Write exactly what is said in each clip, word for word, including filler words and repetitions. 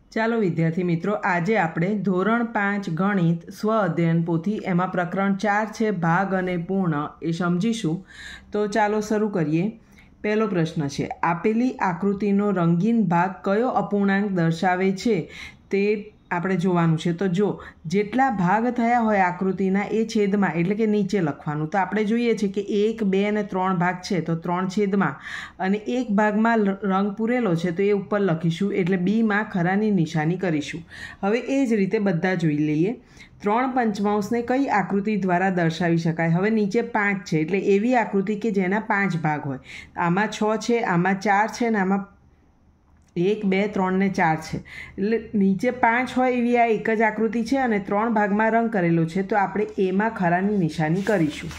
ચાલો વિદ્યાર્થી મિત્રો, આજે આપણે ધોરણ પાંચ ગણિત સ્વ અધ્યયન પોથી એમાં પ્રકરણ ચાર છે ભાગ અને પૂર્ણ એ સમજીશું. તો ચાલો શરૂ કરીએ. પહેલો પ્રશ્ન છે, આપેલી આકૃતિનો રંગીન ભાગ કયો અપૂર્ણાંક દર્શાવે છે તે આપણે જોવાનું છે. તો જો જેટલા ભાગ થયા હોય આકૃતિના એ છેદમાં એટલે કે નીચે લખવાનું. તો આપણે જોઈએ છે કે એક બે અને ત્રણ ભાગ છે તો ત્રણ છેદમાં અને એક ભાગમાં રંગ પૂરેલો છે તો એ ઉપર લખીશું એટલે બીમાં ખરાની નિશાની કરીશું. હવે એ જ રીતે બધા જોઈ લઈએ. ત્રણ પંચમાંશને કઈ આકૃતિ દ્વારા દર્શાવી શકાય? હવે નીચે પાંચ છે એટલે એવી આકૃતિ કે જેના પાંચ ભાગ હોય. આમાં છ છે, આમાં ચાર છે ને આમાં એક બે ત્રણ ને ચાર છે. એટલે નીચે પાંચ હોય એવી આ એક જ આકૃતિ છે અને ત્રણ ભાગમાં રંગ કરેલો છે તો આપણે એમાં ખરાની નિશાની કરીશું.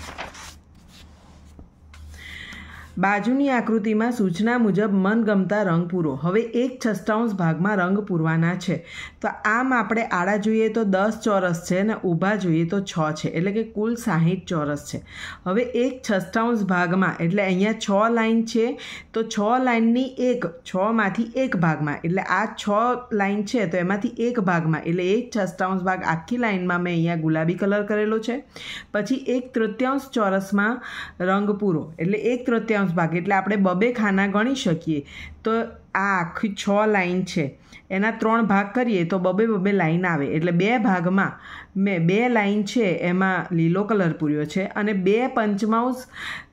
બાજુની આકૃતિમાં સૂચના મુજબ મનગમતા રંગ પૂરો. હવે એક છઠ્ઠાંશ ભાગમાં રંગ પૂરવાના છે. તો આમ આપણે આડા જોઈએ તો દસ ચોરસ છે અને ઊભા જોઈએ તો છ છે એટલે કે કુલ સાહીઠ ચોરસ છે. હવે એક છઠ્ઠાંશ ભાગમાં એટલે અહીંયા છ લાઈન છે તો છ લાઈનની એક છમાંથી એક ભાગમાં એટલે આ છ લાઈન છે તો એમાંથી એક ભાગમાં એટલે એક છઠ્ઠાંશ ભાગ આખી લાઈનમાં મેં અહીંયા ગુલાબી કલર કરેલો છે. પછી એક તૃતીયાંશ ચોરસમાં રંગ પૂરો એટલે એક તૃતીયાંશ ભાગ એટલે આપણે બબે ખાના ગણી શકીએ. તો આ આખી છ લાઈન છે એના ત્રણ ભાગ કરીએ તો બબે બબે લાઈન આવે એટલે બે ભાગમાં મેં બે લાઈન છે એમાં લીલો કલર પૂર્યો છે અને બે પંચમાંશ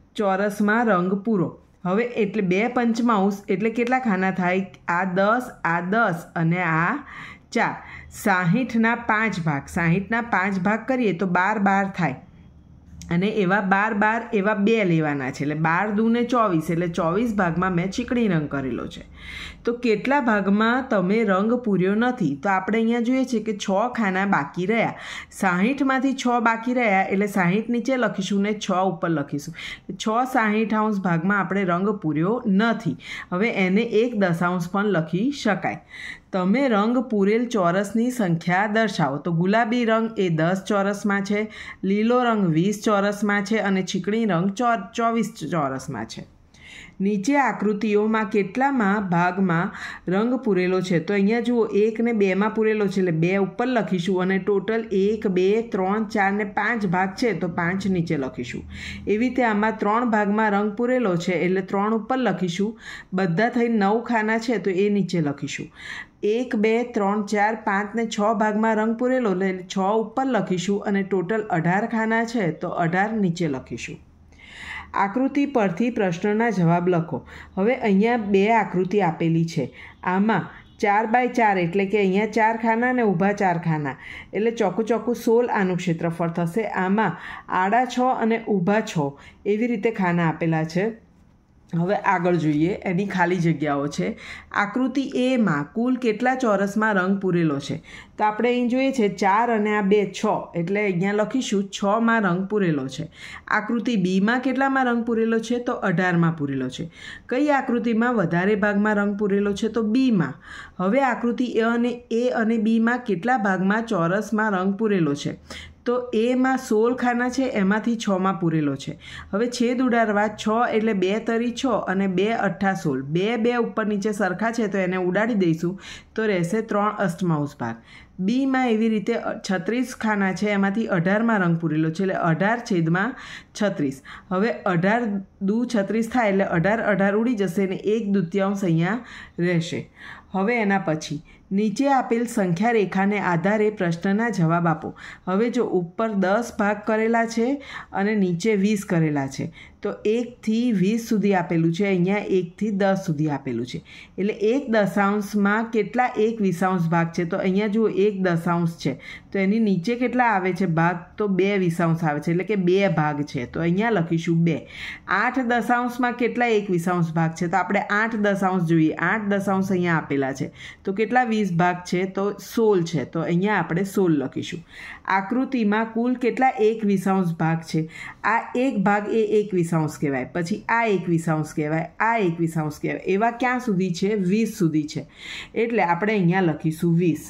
ચોરસમાં રંગ પૂરો. હવે એટલે બે પંચમાંશ એટલે કેટલા ખાના થાય? આ દસ, આ દસ અને આ ચાર. સાહીઠના પાંચ ભાગ સાહીઠના પાંચ ભાગ કરીએ તો બાર બાર થાય અને એવા બાર બાર એવા બે લેવાના છે એટલે બાર દૂને ચોવીસ એટલે ચોવીસ ભાગમાં મેં ચીકણી રંગ કરેલો છે. તો કેટલા ભાગમાં તમે રંગ પૂર્યો નથી? તો આપણે અહીંયા જોઈએ છે કે છ ખાના બાકી રહ્યા. સાહીઠમાંથી છ બાકી રહ્યા એટલે સાહીઠ નીચે લખીશું ને છ ઉપર લખીશું. છ સાહીઠાંશ ભાગમાં આપણે રંગ પૂર્યો નથી. હવે એને એક દશાંશ પણ લખી શકાય. તમે રંગ પૂરેલ ચોરસની સંખ્યા દર્શાવો. તો ગુલાબી રંગ એ દસ ચોરસમાં છે, લીલો રંગ વીસ ચોરસમાં છે અને ચીકણી રંગ ચોવીસ ચોરસમાં છે. નીચે આકૃતિઓમાં કેટલામાં ભાગમાં રંગ પૂરેલો છે? તો અહીંયા જુઓ એક ને બેમાં પૂરેલો છે એટલે બે ઉપર લખીશું અને ટોટલ એક બે ત્રણ ચાર ને પાંચ ભાગ છે તો પાંચ નીચે લખીશું. એવી રીતે આમાં ત્રણ ભાગમાં રંગ પૂરેલો છે એટલે ત્રણ ઉપર લખીશું. બધા થઈ નવ ખાના છે તો એ નીચે લખીશું. એક બે ત્રણ ચાર પાંચ ને છ ભાગમાં રંગ પૂરેલો એટલે છ ઉપર લખીશું અને ટોટલ અઢાર ખાના છે તો અઢાર નીચે લખીશું. આકૃતિ પરથી પ્રશ્નના જવાબ લખો. હવે અહીંયા બે આકૃતિ આપેલી છે. આમાં ચાર બાય ચાર એટલે કે અહીંયા ચાર ખાના ને ઊભા ચાર ખાના એટલે ચોખ્ખું ચોખ્ખું સોળ આનું ક્ષેત્રફળ થશે. આમાં આડા છ અને ઊભા છ એવી રીતે ખાના આપેલા છે. હવે આગળ જોઈએ એની ખાલી જગ્યાઓ છે. આકૃતિ એમાં કુલ કેટલા ચોરસમાં રંગ પૂરેલો છે? તો આપણે અહીં જોઈએ છે ચાર અને આ બે છ એટલે અહીંયા લખીશું છમાં રંગ પૂરેલો છે. આકૃતિ બીમાં કેટલામાં રંગ પૂરેલો છે? તો અઢારમાં પૂરેલો છે. કઈ આકૃતિમાં વધારે ભાગમાં રંગ પૂરેલો છે? તો બીમાં. હવે આકૃતિ એ અને એ અને બીમાં કેટલા ભાગમાં ચોરસમાં રંગ પૂરેલો છે? તો એમાં સોળ ખાના છે એમાંથી છમાં પૂરેલો છે. હવે છેદ ઉડાડવા છ એટલે બે તરી છ અને બે અઠ્ઠા સોળ. બે બે ઉપર નીચે સરખા છે તો એને ઉડાડી દઈશું તો રહેશે ત્રણ અષ્ટમાંશ ભાગ. બીમાં એવી રીતે છત્રીસ ખાના છે એમાંથી અઢારમાં રંગ પૂરેલો છે એટલે અઢાર છેદમાં છત્રીસ. હવે અઢાર દુ છત્રીસ થાય એટલે અઢાર અઢાર ઉડી જશે ને એક દૂત્યાંશ અહીંયા રહેશે. હવે એના પછી નીચે આપેલ સંખ્યા રેખાને આધારે પ્રશ્નના જવાબ આપો. હવે જો ઉપર દસ ભાગ કરેલા છે અને નીચે વીસ કરેલા છે તો એકથી વીસ સુધી આપેલું છે. અહીંયા એકથી દસ સુધી આપેલું છે એટલે એક દશાંશમાં કેટલા એક વિષાંશ ભાગ છે? તો અહીંયા જુઓ એક દશાંશ છે તો એની નીચે કેટલા આવે છે ભાગ? તો બે વિષાંશ આવે છે એટલે કે બે ભાગ છે તો અહીંયા લખીશું બે. આઠ દશાંશમાં કેટલા એક વિષાંશ ભાગ છે? તો આપણે આઠ દશાંશ જોઈએ. આઠ દશાંશ અહીંયા આપેલા છે તો કેટલા વીસ ભાગ છે? તો સોળ છે તો અહીંયા આપણે સોળ લખીશું. આકૃતિમાં કુલ કેટલા એક વિષાંશ ભાગ છે? આ એક ભાગ એ એક વિષાંશ કહેવાય, પછી આ એક વિષાંશ કહેવાય, આ એક વિષાંશ કહેવાય. એવા ક્યાં સુધી છે? વીસ સુધી છે એટલે આપણે અહીંયા લખીશું વીસ.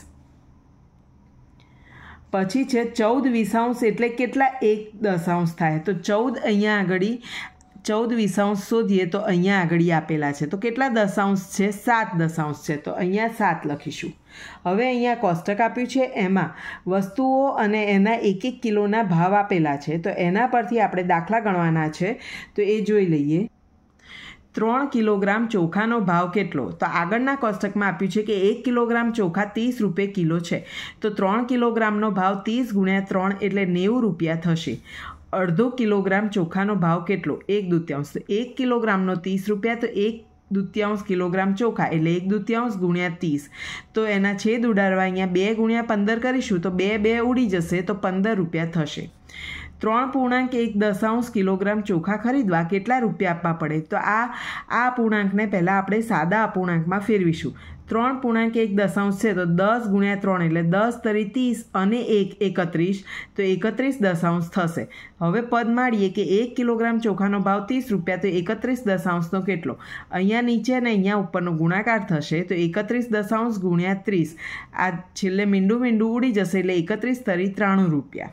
પછી છે ચૌદ વિષાંશ એટલે કેટલા એક દશાંશ થાય? તો ચૌદ અહીંયા આગળ ચૌદ વીસાંશ શોધીએ તો અહીંયા આગળ આપેલા છે. તો કેટલા દશાંશ છે? સાત દશાંશ છે. તો અહીંયા સાત લખીશું. હવે અહીંયા કોષ્ટક આપ્યું છે, એમાં વસ્તુઓ અને એના એક એક કિલોના ભાવ આપેલા છે. તો એના પરથી આપણે દાખલા ગણવાના છે. તો એ જોઈ લઈએ. ત્રણ કિલોગ્રામ ચોખાનો ભાવ કેટલો? તો આગળના કોષ્ટકમાં આપ્યું છે કે એક કિલોગ્રામ ચોખા ત્રીસ રૂપિયા કિલો છે. તો ત્રણ કિલોગ્રામનો ભાવ ત્રીસ ગુણ્યા ત્રણ એટલે નેવું રૂપિયા થશે. અડધો કિલોગ્રામ ચોખાનો ભાવ કેટલો? એક દૂત્યાંશ. તો એક કિલોગ્રામનો ત્રીસ રૂપિયા, તો એક દૂત્યાંશ કિલોગ્રામ ચોખા એટલે એક દૂત્યાંશ ગુણ્યા ત્રીસ. તો એના છેદ ઉડાડવા અહીંયા બે ગુણ્યા પંદર કરીશું તો બે બે ઉડી જશે, તો પંદર રૂપિયા થશે. ત્રણ પૂર્ણાંક એક દશાંશ કિલોગ્રામ ચોખા ખરીદવા કેટલા રૂપિયા આપવા પડે? તો આ આ અપૂર્ણાંકને પહેલાં આપણે સાદા અપૂર્ણાંકમાં ફેરવીશું. ત્રણ પૂર્ણાંક એક દશાંશ છે તો દસ ગુણ્યા ત્રણ એટલે દસ તરી ત્રીસ અને એક એકત્રીસ, તો એકત્રીસ દશાંશ થશે. હવે પદ માળીએ કે એક કિલોગ્રામ ચોખાનો ભાવ ત્રીસ રૂપિયા, તો એકત્રીસ દશાંશનો કેટલો? અહીંયા નીચે અને અહીંયા ઉપરનો ગુણાકાર થશે. તો એકત્રીસ દશાંશ ગુણ્યા ત્રીસ, આ છેલ્લે મીંડું મીંડું ઉડી જશે એટલે એકત્રીસ તરી ત્રાણું રૂપિયા.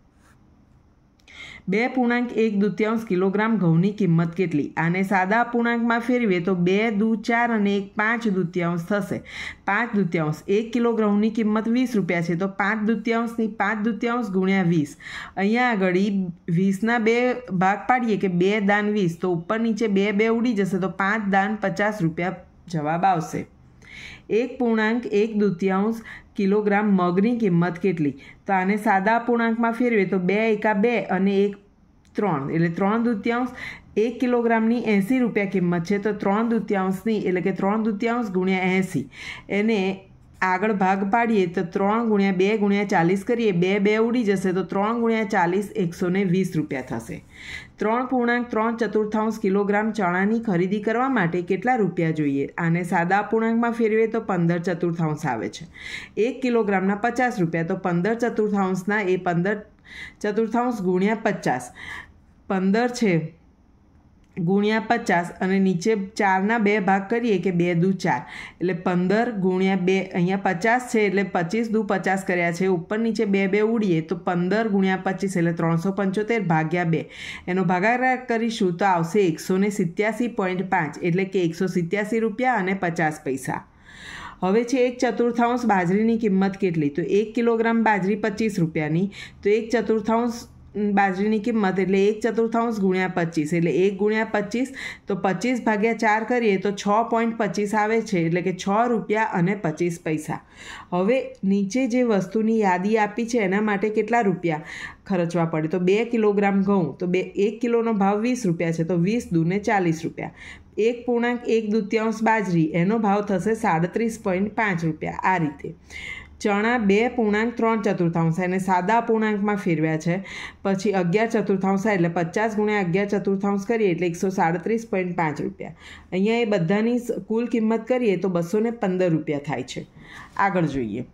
બે પૂર્ણાંક એક દૂત્યાંશ કિલોગ્રામ ઘઉંની કિંમત કેટલી? આને સાદા અપૂર્ણાંકમાં ફેરવીએ તો બે દુ ચાર અને એક પાંચ દૂત્યાંશ થશે. પાંચ દૂત્યાંશ એક કિલો ઘઉંની કિંમત વીસ રૂપિયા છે. તો પાંચ દૂત્યાંશની પાંચ દૂત્યાંશ ગુણ્યા વીસ. અહીંયા આગળ વીસના બે ભાગ પાડીએ કે બે દાન વીસ, તો ઉપર નીચે બે બે ઉડી જશે. તો પાંચ દાન પચાસ રૂપિયા જવાબ આવશે. એક પૂર્ણાંક એક દૂત્યાંશ કિલોગ્રામ મગની કિંમત કેટલી? તો આને સાદા અપૂર્ણાંકમાં ફેરવીએ તો બે એકા બે અને એક ત્રણ એટલે ત્રણ દૂત્યાંશ. એક કિલોગ્રામની એંસી રૂપિયા કિંમત છે. તો ત્રણ દૂત્યાંશની એટલે કે ત્રણ દૂત્યાંશ ગુણ્યા એંસી, એને આગળ ભાગ પાડીએ તો ત્રણ ગુણ્યા બે ગુણ્યા ચાલીસ કરીએ, બે બે ઉડી જશે. તો ત્રણ ગુણ્યા ચાલીસ એકસો ને વીસ રૂપિયા થશે. ત્રણ પૂર્ણાંક ત્રણ ચતુર્થાંશ કિલોગ્રામ ચણાની ખરીદી કરવા માટે કેટલા રૂપિયા જોઈએ? આને સાદા અપૂર્ણાંકમાં ફેરવીએ તો પંદર ચતુર્થાંશ આવે છે. એક કિલોગ્રામના પચાસ રૂપિયા, તો પંદર ચતુર્થાંશના એ પંદર ચતુર્થાંશ ગુણ્યા પચાસ, પંદર છે ગુણ્યા પચાસ અને નીચે ચારના બે ભાગ કરીએ કે બે દુ ચાર એટલે પંદર ગુણ્યા બે, અહીંયા પચાસ છે એટલે પચીસ દુ પચાસ કર્યા છે. ઉપર નીચે બે બે ઉડીએ તો પંદર ગુણ્યા પચીસ એટલે ત્રણસો પંચોતેર ભાગ્યા બે, એનો ભાગાકાર કરીશું તો આવશે એકસો ને સિત્યાસી પોઈન્ટ પાંચ એટલે કે એકસો સિત્યાસી રૂપિયા અને પચાસ પૈસા. હવે છે એક ચતુર્થાંશ બાજરીની કિંમત કેટલી? તો એક કિલોગ્રામ બાજરી પચીસ રૂપિયાની, તો એક ચતુર્થાંશ બાજરીની કિંમત એટલે એક ચતુર્થાંશ ગુણ્યા પચીસ એટલે એક ગુણ્યા પચીસ, તો પચીસ ભાગ્યા ચાર કરીએ તો છ પોઈન્ટ પચીસ આવે છે એટલે કે છ રૂપિયા અને પચીસ પૈસા. હવે નીચે જે વસ્તુની યાદી આપી છે એના માટે કેટલા રૂપિયા ખર્ચવા પડે? તો બે કિલોગ્રામ ઘઉં, તો બે એક કિલોનો ભાવ વીસ રૂપિયા છે. તો વીસ દૂને ચાલીસ રૂપિયા. એક પૂર્ણાંક એક દૂત્યાંશ બાજરી, એનો ભાવ થશે સાડત્રીસ પોઈન્ટ પાંચ રૂપિયા. આ રીતે ચણા બે પૂર્ણાંક ત્રણ ચતુર્થાંશ એને સાદા અપૂર્ણાંકમાં ફેરવ્યા છે. પછી અગિયાર ચતુર્થાંશ એટલે પચાસ ગુણ્યા અગિયાર ચતુર્થાંશ કરીએ એટલે એકસો સાડત્રીસ પોઈન્ટ પાંચ રૂપિયા. અહીંયા એ બધાની કુલ કિંમત કરીએ તો બસો ને પંદર રૂપિયા થાય છે. આગળ જોઈએ.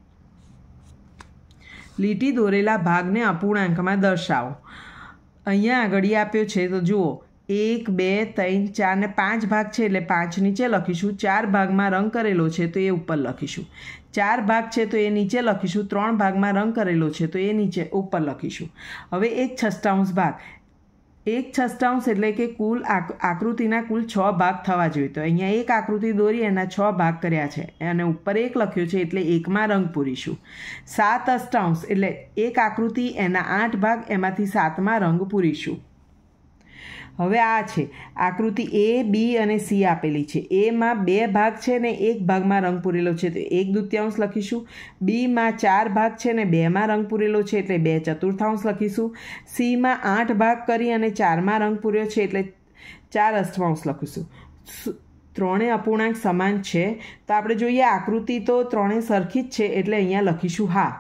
લીટી દોરેલા ભાગને અપૂર્ણાંકમાં દર્શાવો. અહીંયા આગળ આપ્યો છે તો જુઓ, એક બે ત્રણ ચાર ને પાંચ ભાગ છે એટલે પાંચ નીચે લખીશું. ચાર ભાગમાં રંગ કરેલો છે તો એ ઉપર લખીશું. ચાર ભાગ છે તો એ નીચે લખીશું. ત્રણ ભાગમાં રંગ કરેલો છે તો એ નીચે ઉપર લખીશું. હવે એક છઠ્ઠાંશ ભાગ, એક છઠ્ઠાંશ એટલે કે કુલ આકૃતિના કુલ છ ભાગ થવા જોઈએ. તો અહીંયા એક આકૃતિ દોરી એના છ ભાગ કર્યા છે અને ઉપર એક લખ્યું છે એટલે એકમાં રંગ પૂરીશું. સાત અષ્ટાંશ એટલે એક આકૃતિ એના આઠ ભાગ, એમાંથી સાતમાં રંગ પૂરીશું. હવે આ છે આકૃતિ એ બી અને સી આપેલી છે. એમાં બે ભાગ છે ને એક ભાગમાં રંગ પૂરેલો છે તો એક દૂત્યાંશ લખીશું. બીમાં ચાર ભાગ છે ને બેમાં રંગ પૂરેલો છે એટલે બે ચતુર્થાંશ લખીશું. સીમાં આઠ ભાગ કરી અને ચારમાં રંગ પૂર્યો છે એટલે ચાર અષ્ટમાંશ લખીશું. ત્રણેય અપૂર્ણાંક સમાન છે તો આપણે જોઈએ આકૃતિ તો ત્રણેય સરખી જ છે એટલે અહીંયા લખીશું હા.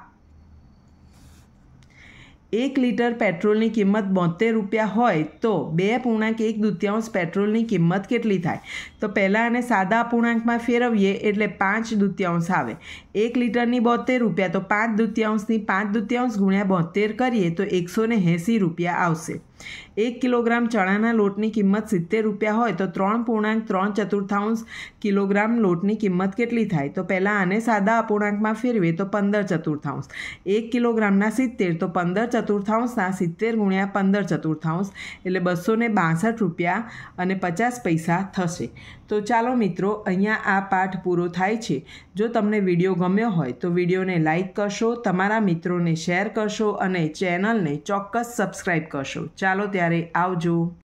એક લીટર પેટ્રોલની કિંમત બોતેર રૂપિયા હોય તો બે પૂર્ણાંક એક દૂત્યાંશ પેટ્રોલની કિંમત કેટલી થાય? તો પહેલાં આને સાદા અપૂર્ણાંકમાં ફેરવીએ એટલે પાંચ દૂત્યાંશ આવે. એક લીટરની બોતેર રૂપિયા, તો પાંચ દૂત્યાંશની પાંચ દૂત્યાંશ ગુણ્યા બોતેર કરીએ તો એકસો ને એંસી રૂપિયા આવશે. એક કિલોગ્રામ ચણાના લોટની કિંમત સિત્તેર રૂપિયા હોય તો ત્રણ પૂર્ણાંક ત્રણ ચતુર્થાંશ કિલોગ્રામ લોટની કિંમત કેટલી થાય? તો પહેલાં આને સાદા અપૂર્ણાંકમાં ફેરવીએ તો પંદર ચતુર્થાંશ. એક કિલોગ્રામના સિત્તેર તો પંદર ચતુર્થાંશના સિત્તેર ગુણ્યા પંદર ચતુર્થાંશ એટલે બસો ને બાસઠ રૂપિયા અને પચાસ પૈસા થશે. તો ચાલો મિત્રો, અહીંયા આ પાઠ પૂરો થાય છે. જો તમને વિડીયો ગમ્યો હોય તો વિડીયોને લાઈક કરશો, તમારા મિત્રોને શેર કરશો અને ચેનલને ચોક્કસ સબસ્ક્રાઈબ કરશો. ચાલો ત્યારે આવજો.